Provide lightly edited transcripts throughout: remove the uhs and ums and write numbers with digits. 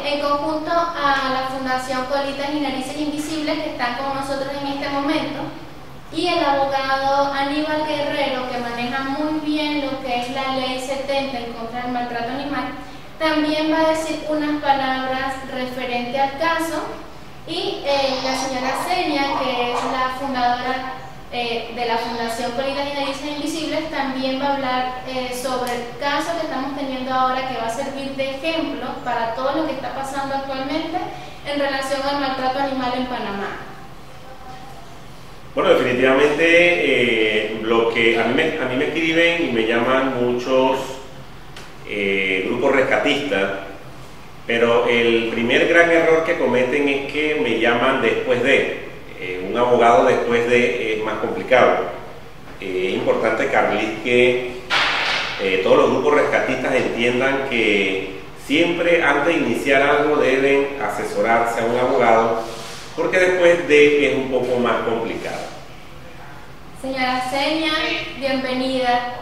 en conjunto a la Fundación Colitas y Narices Invisibles, que están con nosotros en este momento, y el abogado Aníbal Guerrero, que maneja muy bien lo que es la Ley 70 en contra del maltrato animal, también va a decir unas palabras referente al caso, y la señora Senia, que es la fundadora de la Fundación Colitas y Narices Invisibles, también va a hablar sobre el caso que estamos teniendo ahora, que va a servir de ejemplo para todo lo que está pasando actualmente en relación al maltrato animal en Panamá. Bueno, definitivamente lo que a mí me escriben y me llaman muchos grupos rescatistas, pero el primer gran error que cometen es que me llaman después de. Un abogado después de es más complicado. Es importante, Carlis, que todos los grupos rescatistas entiendan que siempre antes de iniciar algo deben asesorarse a un abogado, porque después de es un poco más complicado. Señora Senia, bienvenida.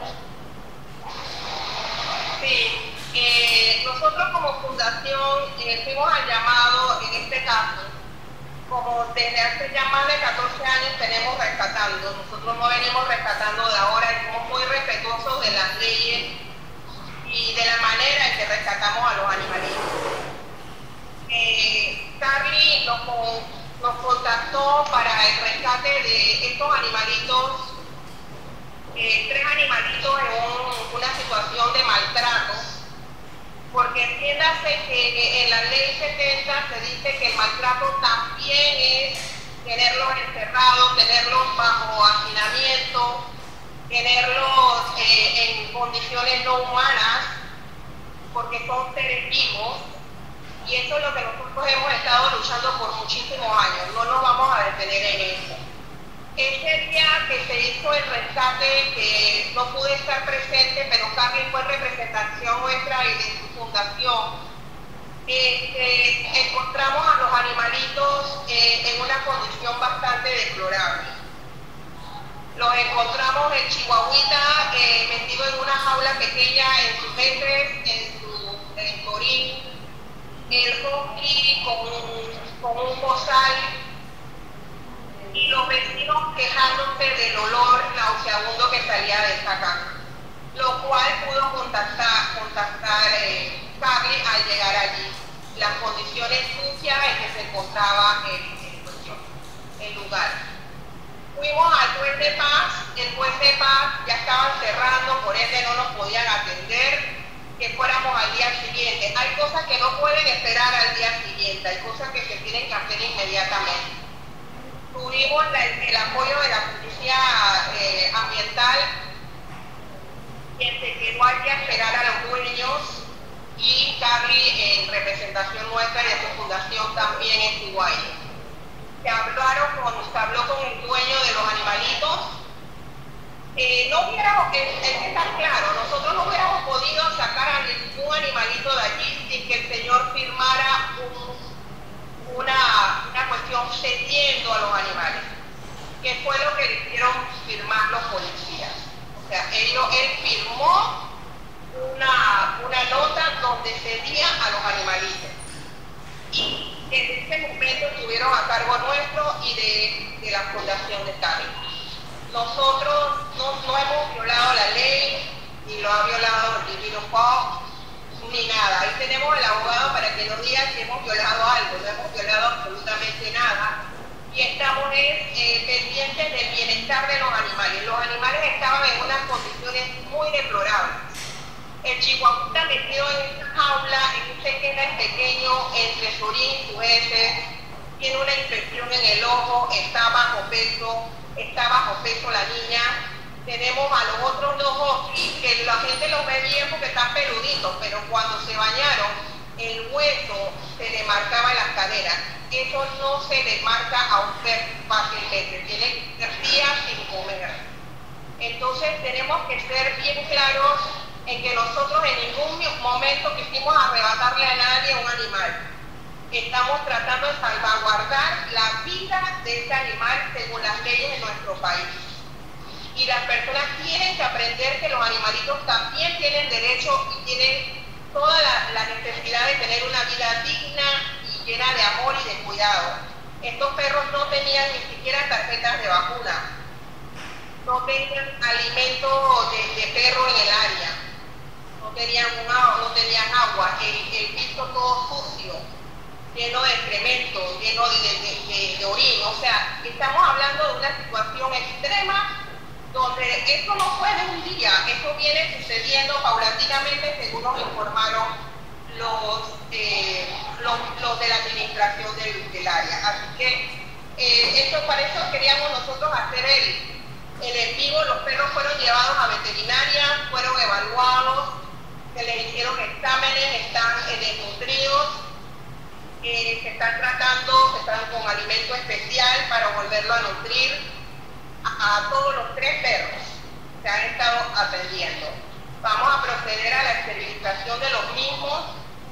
Sí, nosotros como fundación fuimos al llamado en este caso. Como desde hace ya más de 14 años tenemos rescatando, nosotros no venimos rescatando de ahora y somos muy respetuosos de las leyes y de la manera en que rescatamos a los animalitos. Carly nos contactó para el rescate de estos animalitos, 3 animalitos en una situación de maltrato. Porque entiéndase que en la ley 70 se dice que el maltrato también es tenerlos encerrados, tenerlos bajo hacinamiento, tenerlos en condiciones no humanas, porque son seres vivos, y eso es lo que nosotros hemos estado luchando por muchísimos años, no nos vamos a detener en eso. Ese día que se hizo el rescate, que no pude estar presente, pero Carly fue en representación nuestra y de su fundación, encontramos a los animalitos en una condición bastante deplorable. Los encontramos en Chihuahuita, metido en una jaula pequeña, en sus heces, en su orín, el husky con un bozal, y los vecinos quejándose del olor nauseabundo que salía de esta casa, lo cual pudo contactar Carly al llegar allí, las condiciones sucias en que se encontraba el lugar. Fuimos al juez de paz, el juez de paz ya estaba cerrando, por ende no nos podían atender, que fuéramos al día siguiente. Hay cosas que no pueden esperar al día siguiente, hay cosas que se tienen que hacer inmediatamente. Tuvimos el apoyo de la Policía Ambiental, quien se quedó allí a esperar a los dueños, y Carly, en representación nuestra y de su fundación, también estuvo ahí. Se habló con el dueño de los animalitos. No hubiéramos, es estar claro, nosotros no hubiéramos podido sacar a ningún animalito de allí sin que el señor firmara una cuestión cediendo a los animales, que fue lo que le hicieron firmar los policías. O sea, él firmó una nota donde cedía a los animalitos. Y en ese momento estuvieron a cargo nuestro y de la Fundación de Carly. Nosotros no hemos violado la ley, ni lo ha violado el Divino Pop, ni nada. Ahí tenemos el abogado para que nos diga si hemos violado algo. No hemos violado absolutamente nada. Y estamos pendientes del bienestar de los animales. Los animales estaban en unas condiciones muy deplorables. El chihuahuita metido en esta jaula, en un pequeño pequeño, entre su orín y sus heces, tiene una infección en el ojo, está bajo peso la niña. Tenemos a los otros 2 huskies que la gente los ve bien porque están peluditos, pero cuando se bañaron, el hueso se le marcaba en las caderas. Eso no se le marca a un perro fácilmente, tiene días sin comer. Entonces tenemos que ser bien claros en que nosotros en ningún momento quisimos arrebatarle a nadie un animal. Estamos tratando de salvaguardar la vida de este animal según las leyes de nuestro país. Y las personas tienen que aprender que los animalitos también tienen derecho y tienen toda la necesidad de tener una vida digna y llena de amor y de cuidado. Estos perros no tenían ni siquiera tarjetas de vacuna, no tenían alimento de perro en el área, no tenían agua, el piso todo sucio, lleno de excremento, lleno de orina. O sea, estamos hablando de una situación extrema donde esto no fue de un día, esto viene sucediendo paulatinamente, según nos informaron los de la administración del área. Así que para eso queríamos nosotros hacer el en vivo. Los perros fueron llevados a veterinaria, fueron evaluados, se les hicieron exámenes, están desnutridos, se están con alimento especial para volverlo a nutrir. A todos los 3 perros se han estado atendiendo. Vamos a proceder a la esterilización de los mismos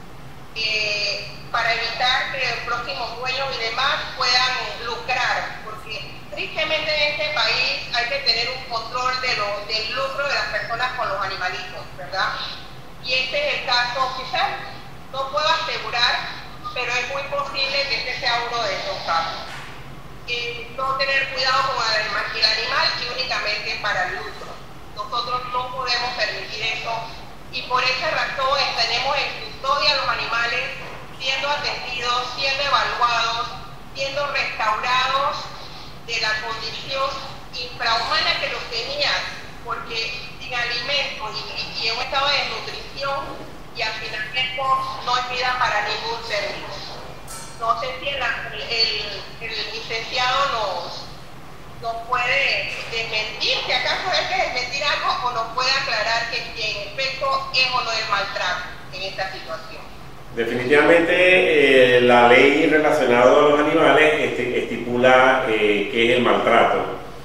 para evitar que los próximos dueños y demás puedan lucrar, porque tristemente en este país hay que tener un control del lucro de las personas con los animalitos, ¿verdad? Y este es el caso. Quizás no puedo asegurar, pero es muy posible que este sea uno de esos casos. No tener cuidado con el animal y únicamente para el lucro. Nosotros no podemos permitir eso, y por esa razón tenemos en custodia a los animales siendo atendidos, siendo evaluados, siendo restaurados de la condición infrahumana que los tenían, porque sin alimento y en un estado de desnutrición y hacinamiento no es vida para ningún ser vivo. No sé si el licenciado nos puede desmentir, si acaso hay que desmentir algo, o nos puede aclarar que en efecto es o no el maltrato en esta situación. Definitivamente la ley relacionada a los animales estipula que es el maltrato.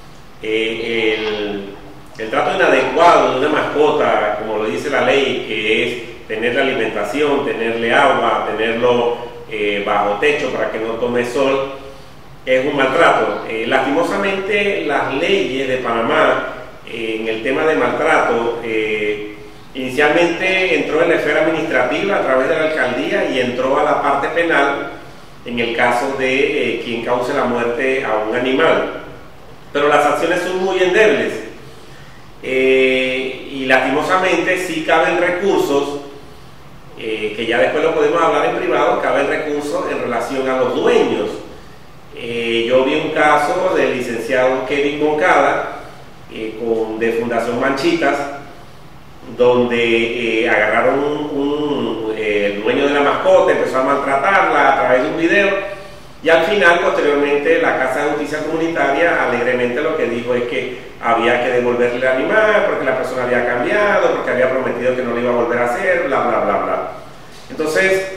El trato inadecuado de una mascota, como lo dice la ley, que es tenerle alimentación, tenerle agua, tenerlo bajo techo para que no tome sol, es un maltrato. Lastimosamente las leyes de Panamá en el tema de maltrato inicialmente entró en la esfera administrativa a través de la alcaldía y entró a la parte penal en el caso de quien cause la muerte a un animal, pero las sanciones son muy endebles y lastimosamente sí caben recursos que ya después lo podemos hablar en privado, caben recursos en relación a los dueños. Yo vi un caso del licenciado Kevin Moncada de Fundación Manchitas, donde agarraron el dueño de la mascota, empezó a maltratarla a través de un video, y al final, posteriormente, la Casa de Justicia Comunitaria alegremente lo que dijo es que había que devolverle el animal porque la persona había cambiado, porque había prometido que no lo iba a volver a hacer, bla, bla, bla, bla. Entonces,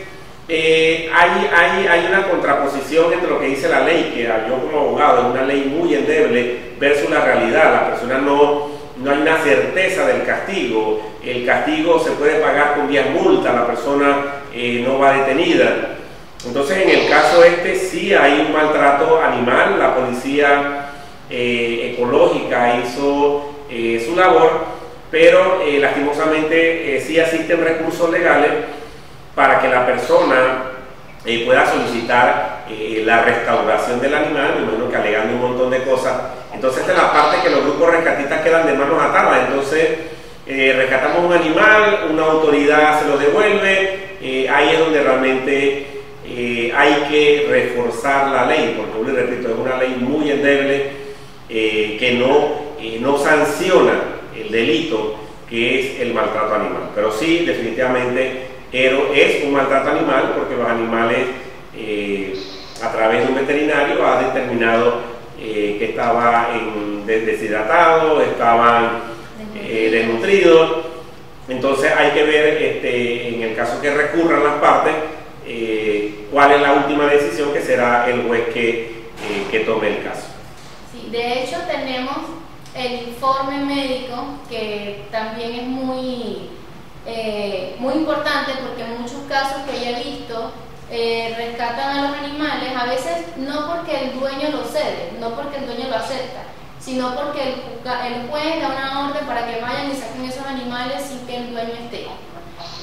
hay una contraposición entre lo que dice la ley, que yo como abogado es una ley muy endeble, versus la realidad. La persona no hay una certeza del castigo. El castigo se puede pagar con 10 multas, la persona no va detenida. Entonces, en el caso sí hay un maltrato animal. La policía ecológica hizo su labor, pero lastimosamente sí existen recursos legales para que la persona pueda solicitar la restauración del animal, me imagino que alegando un montón de cosas. Entonces esta es la parte que los grupos rescatistas quedan de manos atadas. Entonces rescatamos un animal, una autoridad se lo devuelve, ahí es donde realmente hay que reforzar la ley, porque, les repito, es una ley muy endeble que no sanciona el delito que es el maltrato animal. Pero sí, definitivamente, es un maltrato animal, porque los animales, a través de un veterinario, ha determinado que estaban deshidratados, estaban desnutridos. Entonces hay que ver, en el caso que recurran las partes, cuál es la última decisión, que será el juez que tome el caso. Sí, de hecho tenemos el informe médico, que también es muy importante, porque en muchos casos que yo he visto rescatan a los animales, a veces no porque el dueño lo cede, no porque el dueño lo acepta, sino porque el juez da una orden para que vayan y saquen esos animales sin que el dueño esté.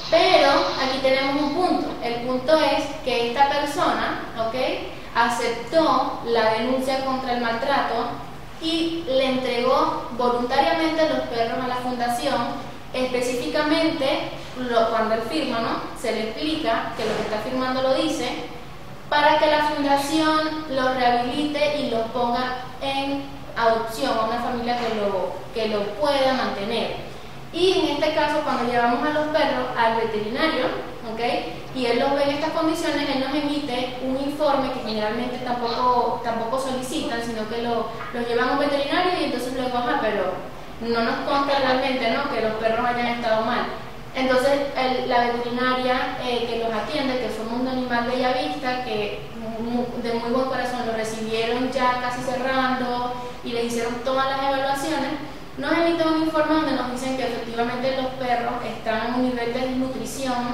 Pero aquí tenemos un punto. El punto es que esta persona, ¿ok?, aceptó la denuncia contra el maltrato y le entregó voluntariamente los perros a la fundación. Específicamente, cuando él firma, ¿no?, se le explica que lo que está firmando lo dice, para que la fundación los rehabilite y los ponga en adopción a una familia que lo pueda mantener. Y en este caso, cuando llevamos a los perros al veterinario, ¿ok?, y él los ve en estas condiciones, él nos emite un informe que generalmente tampoco solicitan, sino que los llevan a un veterinario y entonces luego, pero no nos consta realmente, ¿no?, que los perros hayan estado mal. Entonces la veterinaria que los atiende, que fue Mundo Animal Bellavista, que de muy buen corazón lo recibieron ya casi cerrando y les hicieron todas las evaluaciones, nos emiten un informe donde nos dicen que efectivamente los perros están en un nivel de desnutrición,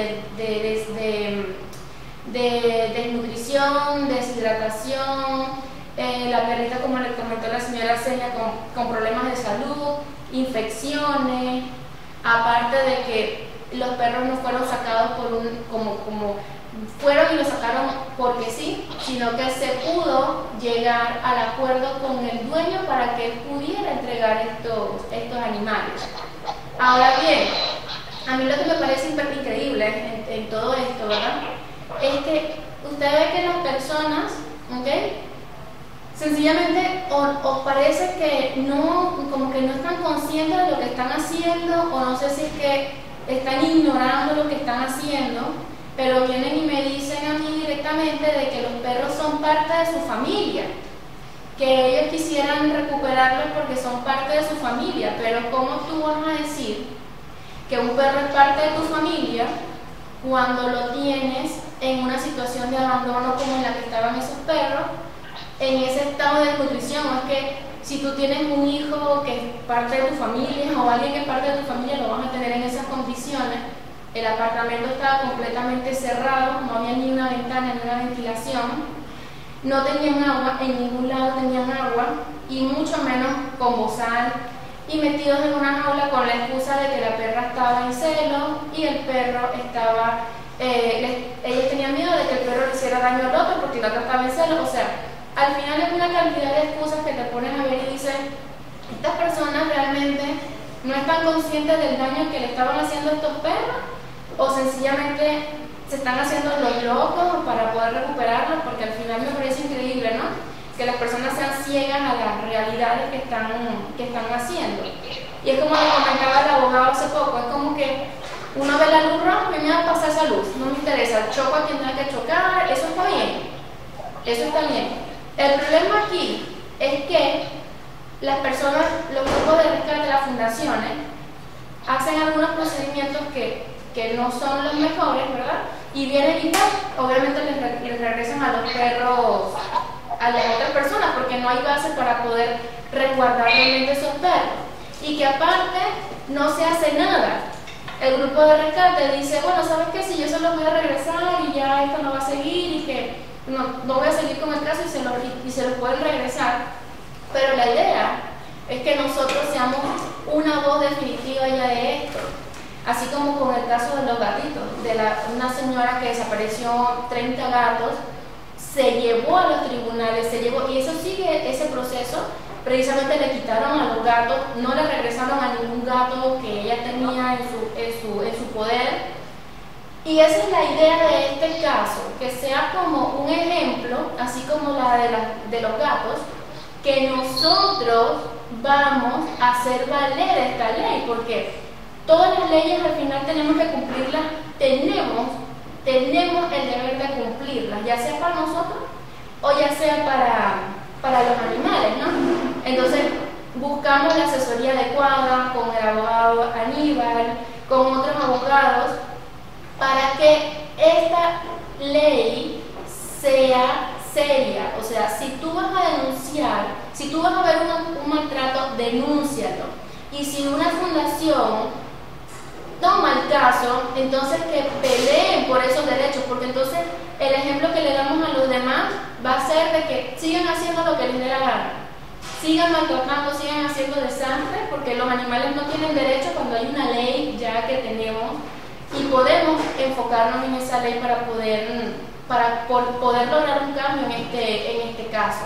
desnutrición, deshidratación, la perrita, como le comentó la señora Celia, con problemas de salud, infecciones, aparte de que los perros no fueron sacados como fueron y lo sacaron porque sí, sino que se pudo llegar al acuerdo con el dueño para que él pudiera entregar estos animales. Ahora bien, a mí lo que me parece increíble en todo esto, ¿verdad?, es que usted ve que las personas, ¿ok?, sencillamente os parece que como que no están conscientes de lo que están haciendo, o no sé si es que están ignorando lo que están haciendo, pero vienen y me dicen a mí directamente de que los perros son parte de su familia, que ellos quisieran recuperarlos porque son parte de su familia. Pero ¿cómo tú vas a decir que un perro es parte de tu familia cuando lo tienes en una situación de abandono como en la que estaban esos perros, en ese estado de desnutrición? Es que si tú tienes un hijo que es parte de tu familia o alguien que es parte de tu familia, lo vas a tener en esas condiciones. El apartamento estaba completamente cerrado, no había ni una ventana ni una ventilación, no tenían agua, en ningún lado tenían agua, y mucho menos con bozal, y metidos en una jaula con la excusa de que la perra estaba en celo y el perro estaba, ellos tenían miedo de que el perro le hiciera daño al otro porque el otro estaba en celo. O sea, al final es una cantidad de excusas que te pones a ver y dices, estas personas realmente no están conscientes del daño que le estaban haciendo a estos perros, o sencillamente se están haciendo los locos para poder recuperarlos, porque al final me parece increíble, ¿no?, que las personas sean ciegas a las realidades que están haciendo. Y es como le comentaba el abogado hace poco, es como que uno ve la luz roja, me va a pasar esa luz, no me interesa, choco a quien tenga que chocar, eso está bien, eso está bien. El problema aquí es que las personas, los grupos de rescate de las fundaciones, hacen algunos procedimientos que no son los mejores, ¿verdad?, y vienen y tal, obviamente les regresan a los perros a las otras personas, porque no hay base para poder resguardar realmente esos perros, y que aparte no se hace nada. El grupo de rescate dice, bueno, ¿sabes qué? Si yo se los voy a regresar y ya esto no va a seguir y que no voy a seguir con el caso y se los pueden regresar, pero la idea es que nosotros seamos una voz definitiva ya de esto. Así como con el caso de los gatitos, una señora que desapareció 30 gatos, se llevó a los tribunales, y eso sigue ese proceso. Precisamente le quitaron a los gatos, no le regresaron a ningún gato que ella tenía en su poder. Y esa es la idea de este caso, que sea como un ejemplo, así como la de los gatos, que nosotros vamos a hacer valer esta ley, porque todas las leyes al final tenemos que cumplirlas, tenemos el deber de cumplirlas, ya sea para nosotros o ya sea para los animales, ¿no? Entonces buscamos la asesoría adecuada con el abogado Aníbal, con otros abogados, para que esta ley sea seria. O sea, si tú vas a denunciar, si tú vas a ver un maltrato, denúncialo. Y si una fundación toma el caso, entonces que peleen por esos derechos, porque entonces el ejemplo que le damos a los demás va a ser de que sigan haciendo lo que les dé la gana, sigan maltratando, sigan haciendo desastres, porque los animales no tienen derecho cuando hay una ley ya que tenemos y podemos enfocarnos en esa ley para poder lograr un cambio en este caso.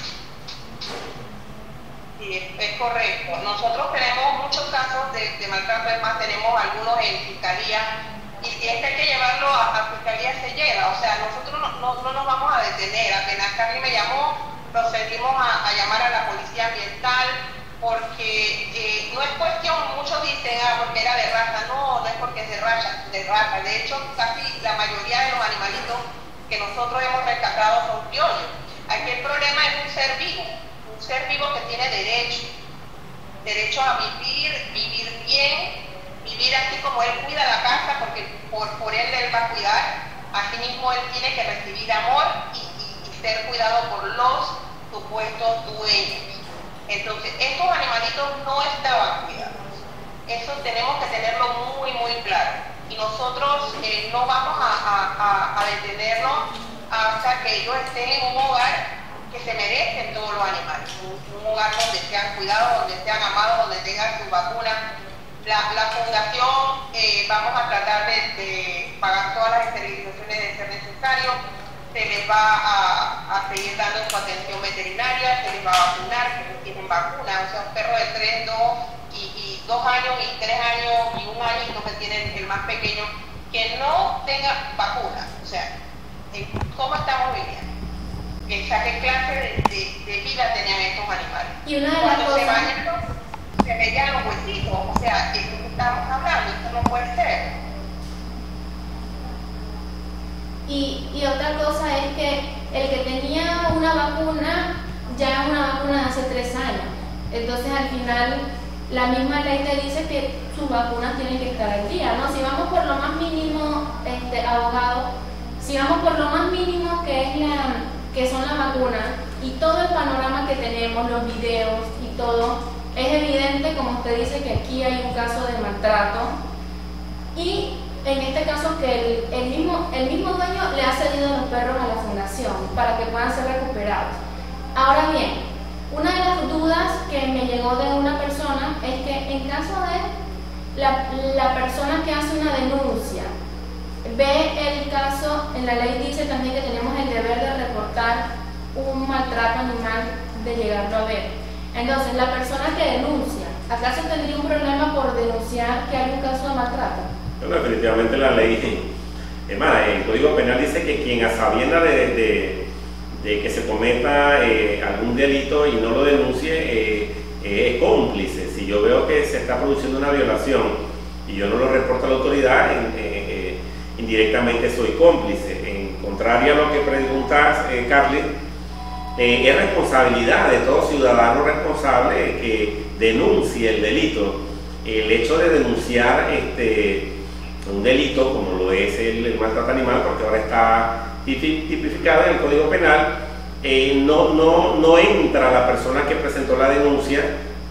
Sí, es correcto. Nosotros tenemos muchos casos de maltrato, es más, tenemos algunos en fiscalía, y si es que hay que llevarlo a fiscalía se lleva. O sea, nosotros no nos vamos a detener. Apenas Carly me llamó, procedimos a llamar a la policía ambiental, porque no es cuestión, muchos dicen, porque era de raza. No es porque es de raza. De hecho, casi la mayoría de los animalitos que nosotros hemos rescatado son criollos. Aquí el problema es un ser vivo que tiene derecho a vivir bien, vivir así como él cuida la casa, porque por él va a cuidar. Asimismo, él tiene que recibir amor y ser cuidado por los supuestos dueños. Entonces, estos animalitos no estaban cuidados. Eso tenemos que tenerlo muy, muy claro. Y nosotros no vamos a detenernos hasta que ellos estén en un hogar que se merecen todos los animales. Un hogar donde sean cuidados, donde sean amados, donde tengan sus vacunas. La fundación vamos a tratar de pagar todas las esterilizaciones de ser necesario. Se les va a seguir dando su atención veterinaria, se les va a vacunar, que tienen vacunas. O sea, un perro de 3, 2 y 2 años y 3 años y 1 añito que tienen el más pequeño, que no tenga vacunas. O sea, ¿cómo estamos viviendo? ¿Qué clase de vida tenían estos animales? Y una de las Cuando cosas... se bañan, se veían los huesitos. O sea, ¿de qué estamos hablando? Esto no puede ser. Y otra cosa es que el que tenía una vacuna, ya es una vacuna de hace 3 años. Entonces, al final, la misma ley te dice que sus vacunas tienen que estar al día, ¿no? Si vamos por lo más mínimo, abogado, si vamos por lo más mínimo que son las vacunas y todo el panorama que tenemos, los videos y todo, es evidente, como usted dice, que aquí hay un caso de maltrato y en este caso que el mismo dueño le ha cedido los perros a la fundación para que puedan ser recuperados. Ahora bien, una de las dudas que me llegó de una persona es que en caso de la persona que hace una denuncia, ve el caso, en la ley dice también que tenemos el deber de reportar un maltrato animal de llegarlo a ver. Entonces, la persona que denuncia, ¿acaso tendría un problema por denunciar que hay un caso de maltrato? Bueno, definitivamente la ley, es más, el Código Penal dice que quien a sabiendas de que se cometa algún delito y no lo denuncie es cómplice. Si yo veo que se está produciendo una violación y yo no lo reporto a la autoridad, indirectamente soy cómplice. En contrario a lo que preguntas, Carly, es responsabilidad de todo ciudadano responsable que denuncie el delito. El hecho de denunciar un delito como lo es el maltrato animal, porque ahora está tipificado en el Código Penal, no entra la persona que presentó la denuncia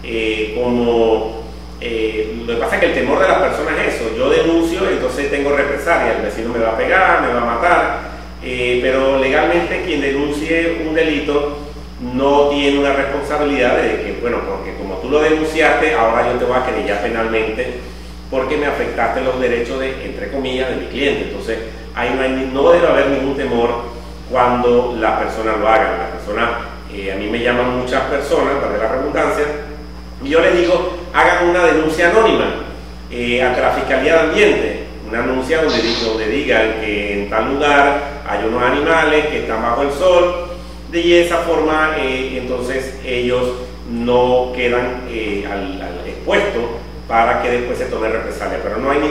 como... lo que pasa es que el temor de las personas es eso: yo denuncio, entonces tengo represalia, el vecino me va a pegar, me va a matar, pero legalmente quien denuncie un delito no tiene una responsabilidad de que, bueno, porque como tú lo denunciaste, ahora yo te voy a querellar penalmente porque me afectaste los derechos de, entre comillas, de mi cliente. Entonces, ahí no debe haber ningún temor cuando la persona lo haga. La persona, a mí me llaman muchas personas, para la redundancia, y yo les digo, hagan una denuncia anónima ante la Fiscalía de Ambiente, una denuncia donde digan que en tal lugar hay unos animales que están bajo el sol, de esa forma entonces ellos no quedan expuestos para que después se tome represalia. Pero no hay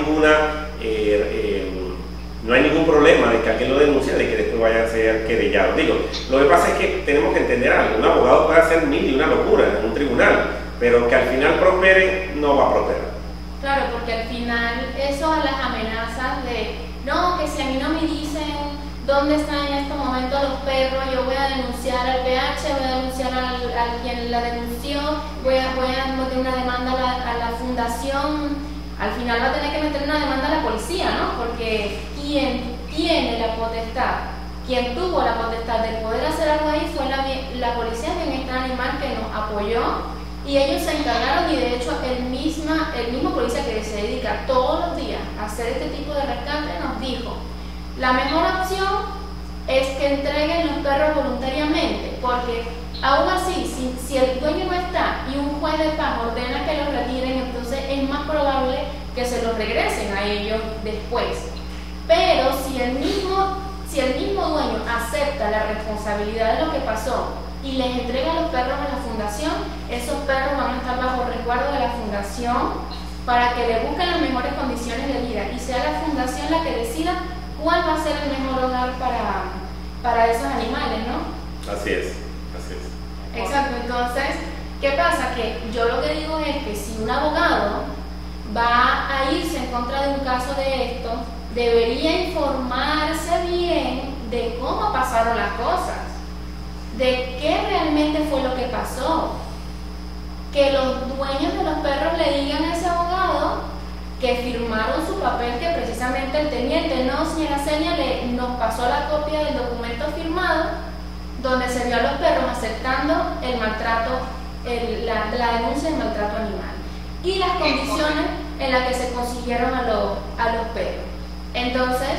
ningún problema de que alguien lo denuncie, de que después vaya a ser querellado. Digo, lo que pasa es que tenemos que entender algo: un abogado puede hacer mil y una locura en un tribunal, pero que al final prospere, no va a prosperar. Claro, porque al final eso a las amenazas de, no, que si a mí no me dicen dónde están en estos momentos los perros, yo voy a denunciar al PH, voy a denunciar a quien la denunció, voy a meter una demanda a la fundación. Al final va a tener que meter una demanda a la policía, ¿no? Porque quien tiene la potestad, quien tuvo la potestad de poder hacer algo ahí fue la Policía de Bienestar Animal, que nos apoyó Y ellos se encargaron, y de hecho el mismo policía que se dedica todos los días a hacer este tipo de rescate nos dijo, la mejor opción es que entreguen los perros voluntariamente, porque aún así, si el dueño no está y un juez de paz ordena que los retiren, entonces es más probable que se los regresen a ellos después. Pero si el mismo dueño acepta la responsabilidad de lo que pasó y les entrega los perros a la fundación, esos perros van a estar bajo resguardo de la fundación para que le busquen las mejores condiciones de vida y sea la fundación la que decida cuál va a ser el mejor hogar para esos animales, ¿no? Así es, así es. Exacto, entonces, ¿qué pasa? Que yo lo que digo es que si un abogado va a irse en contra de un caso de esto, debería informarse bien de cómo pasaron las cosas, de qué realmente fue lo que pasó, que los dueños de los perros le digan a ese abogado que firmaron su papel, que precisamente el teniente, no, señora Senia, nos pasó la copia del documento firmado donde se vio a los perros aceptando el maltrato, la denuncia de maltrato animal y las condiciones en las que se consiguieron a los perros. Entonces,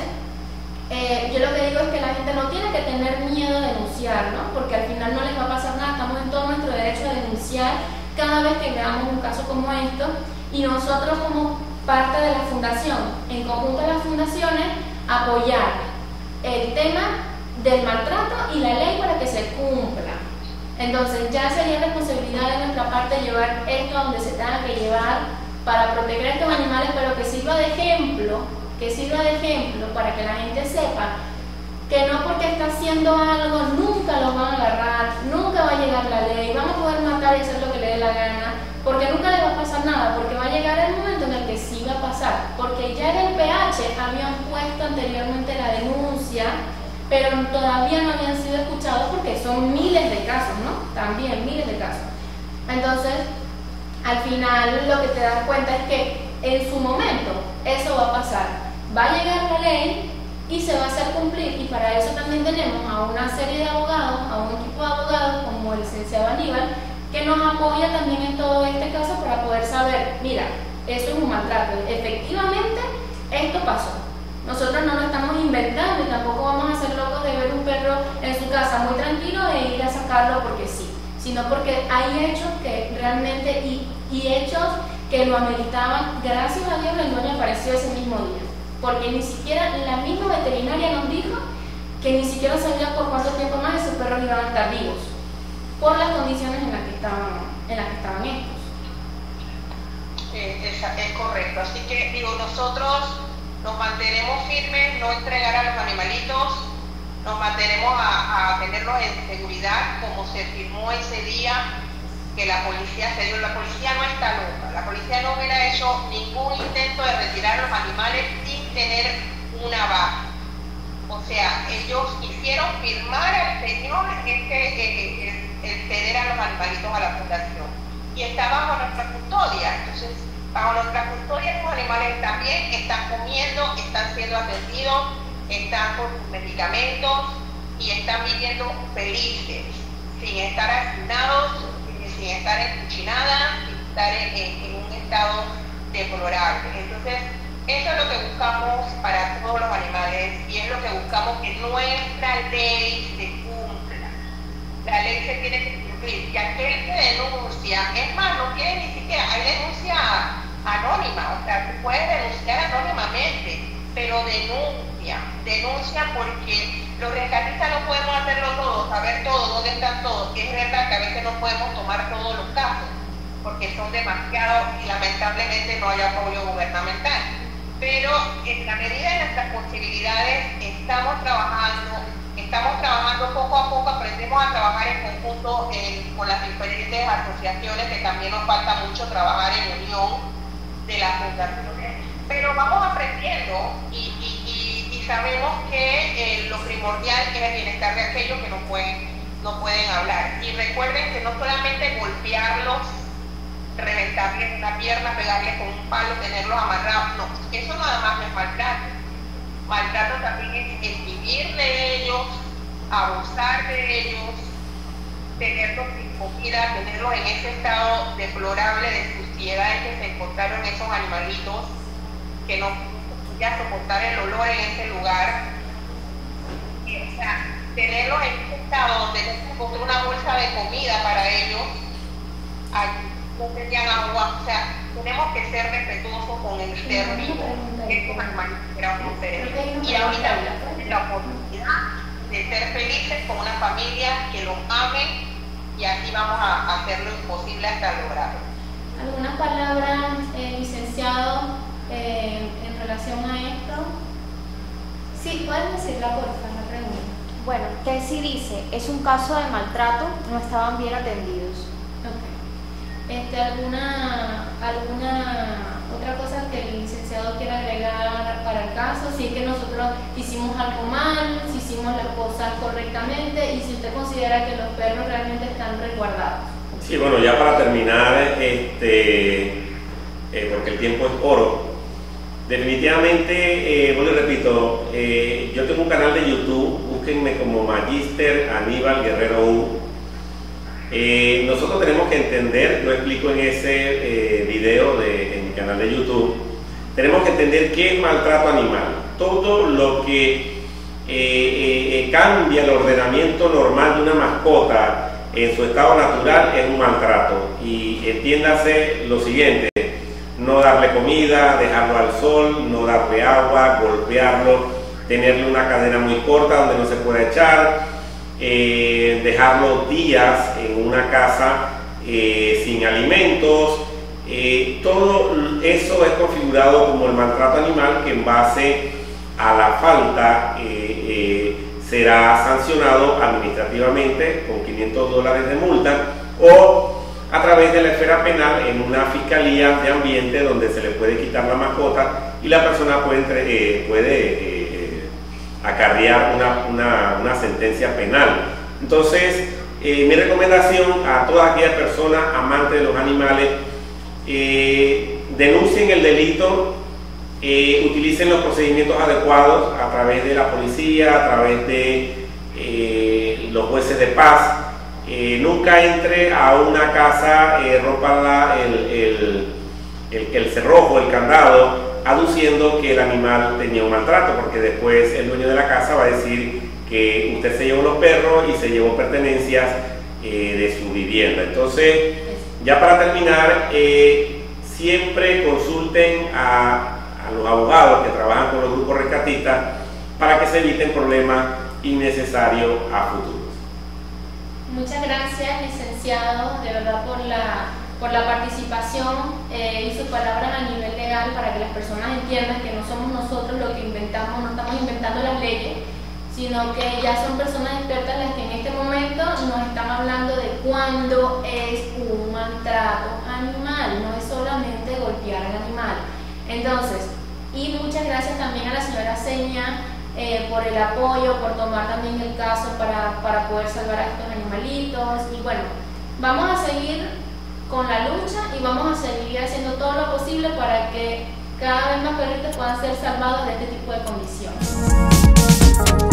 yo lo que digo es que la gente no tiene que tener miedo de denunciar, ¿no? Porque al final no les va a pasar nada, estamos en todo nuestro derecho a denunciar cada vez que veamos un caso como esto, y nosotros como parte de la fundación, en conjunto de las fundaciones, apoyar el tema del maltrato y la ley para que se cumpla. Entonces ya sería responsabilidad de nuestra parte llevar esto a donde se tenga que llevar para proteger a estos animales, pero que sirva de ejemplo para que la gente sepa que no porque está haciendo algo nunca los van a agarrar, nunca va a llegar la ley, van a poder matar y hacer lo que le dé la gana, porque nunca le va a pasar nada, porque va a llegar el momento en el que sí va a pasar, porque ya en el PH habían puesto anteriormente la denuncia, pero todavía no habían sido escuchados porque son miles de casos, ¿no? También miles de casos. Entonces, al final lo que te das cuenta es que en su momento eso va a pasar, va a llegar la ley y se va a hacer cumplir, y para eso también tenemos a una serie de abogados, a un equipo de abogados como el licenciado Aníbal, que nos apoya también en todo este caso para poder saber, mira, eso es un maltrato, efectivamente esto pasó. Nosotros no lo estamos inventando y tampoco vamos a ser locos de ver un perro en su casa muy tranquilo e ir a sacarlo porque sí, sino porque hay hechos que realmente, y hechos que lo ameritaban. Gracias a Dios el dueño apareció ese mismo día, porque ni siquiera la misma veterinaria nos dijo que ni siquiera sabía por cuánto tiempo más esos perros iban a estar vivos, por las condiciones en las que estaban estos. Es correcto, así que digo, nosotros nos mantenemos firmes, no entregar a los animalitos, nos mantenemos a tenerlos en seguridad, como se firmó ese día que la policía se dio. La policía no está loca, la policía no hubiera hecho ningún intento de retirar a los animales sin tener una baja. O sea, ellos hicieron firmar al señor el ceder a los animalitos a la fundación, y está bajo nuestra custodia. Entonces, bajo nuestra custodia los animales también están comiendo, están siendo atendidos, están con sus medicamentos y están viviendo felices, sin estar hacinados, sin estar encuchinadas, sin estar en un estado deplorable. Entonces, eso es lo que buscamos para todos los animales, y es lo que buscamos, que nuestra ley se cumpla. La ley se tiene que cumplir, que aquel que denuncia, es más, no tiene ni siquiera, hay denuncia anónima, o sea, tú puedes denunciar anónimamente, pero denuncia porque los rescatistas no podemos hacerlo todo, saber todo, dónde están todos, que es verdad que a veces no podemos tomar todos los casos, porque son demasiados y lamentablemente no hay apoyo gubernamental. Pero en la medida de nuestras posibilidades estamos trabajando poco a poco, aprendemos a trabajar en conjunto con las diferentes asociaciones, que también nos falta mucho trabajar en unión de las fundaciones, pero vamos aprendiendo y sabemos que lo primordial es el bienestar de aquellos que no pueden hablar. Y recuerden que no solamente golpearlos, reventarles una pierna, pegarles con un palo, tenerlos amarrados, no, eso nada más no es maltrato. Maltrato también es vivir de ellos, abusar de ellos, tenerlos sin comida, tenerlos en ese estado deplorable de suciedad en que se encontraron esos animalitos, que no podían soportar el olor en ese lugar. O sea, tenerlos en ese estado donde no se encontró una bolsa de comida para ellos, no tenían agua. O sea, tenemos que ser respetuosos con el ser vivo, estos animales que eran ustedes. Y ahorita tienen la oportunidad de ser felices con una familia que los ame, y así vamos a hacer lo imposible hasta lograrlo. ¿Algunas palabras, licenciado, en relación a esto? Sí, ¿pueden decirla, por favor, la pregunta? Bueno, Tessy dice, es un caso de maltrato, no estaban bien atendidos. Okay. ¿Alguna otra cosa que el licenciado quiera agregar para el caso? Si es que nosotros hicimos algo mal, si hicimos las cosas correctamente, y si usted considera que los perros realmente están resguardados. Sí, bueno, ya para terminar, porque el tiempo es oro, definitivamente, bueno, repito, yo tengo un canal de YouTube, búsquenme como Magister Aníbal Guerrero U. Nosotros tenemos que entender, lo explico en ese video en mi canal de YouTube, tenemos que entender qué es maltrato animal. Todo lo que cambia el ordenamiento normal de una mascota en su estado natural es un maltrato. Y entiéndase lo siguiente: no darle comida, dejarlo al sol, no darle agua, golpearlo, tenerle una cadena muy corta donde no se pueda echar, dejarlo días en una casa sin alimentos. Todo eso es configurado como el maltrato animal, que en base a la falta será sancionado administrativamente con $500 de multa, o a través de la esfera penal en una fiscalía de ambiente donde se le puede quitar la mascota y la persona puede acarrear una sentencia penal. Entonces, mi recomendación a todas aquellas personas amantes de los animales: denuncien el delito, utilicen los procedimientos adecuados a través de la policía, a través de los jueces de paz. Nunca entre a una casa, rompa el cerrojo, el candado, aduciendo que el animal tenía un maltrato, porque después el dueño de la casa va a decir que usted se llevó los perros y se llevó pertenencias de su vivienda. Entonces, ya para terminar, siempre consulten a los abogados que trabajan con los grupos rescatistas para que se eviten problemas innecesarios a futuro. Muchas gracias, licenciado, de verdad, por la participación y sus palabras a nivel legal, para que las personas entiendan que no somos nosotros los que inventamos, no estamos inventando las leyes, sino que ya son personas expertas las que en este momento nos están hablando de cuándo es un maltrato animal, no es solamente golpear al animal. Entonces, y muchas gracias también a la señora Seña por el apoyo, por tomar también el caso para poder salvar a estos animalitos. Y bueno, vamos a seguir con la lucha y vamos a seguir haciendo todo lo posible para que cada vez más perritos puedan ser salvados de este tipo de condiciones.